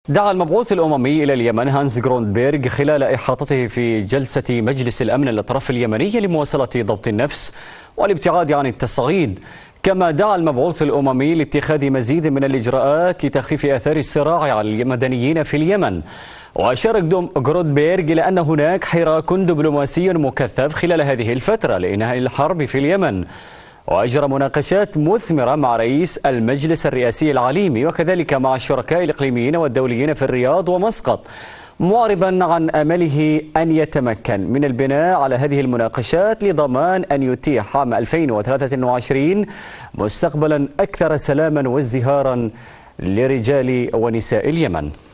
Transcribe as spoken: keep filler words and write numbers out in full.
دعا المبعوث الأممي إلى اليمن هانس جروندبيرغ خلال إحاطته في جلسة مجلس الأمن للأطراف اليمنية لمواصلة ضبط النفس والابتعاد عن التصعيد. كما دعا المبعوث الأممي لاتخاذ مزيد من الإجراءات لتخفيف آثار الصراع على المدنيين في اليمن. وأشار جروندبيرغ إلى أن هناك حراك دبلوماسي مكثف خلال هذه الفترة لإنهاء الحرب في اليمن، وأجرى مناقشات مثمرة مع رئيس المجلس الرئاسي العليمي وكذلك مع الشركاء الإقليميين والدوليين في الرياض ومسقط، معربا عن أمله أن يتمكن من البناء على هذه المناقشات لضمان أن يتيح عام ألفين وثلاثة وعشرين مستقبلا أكثر سلاما وازدهارا لرجال ونساء اليمن.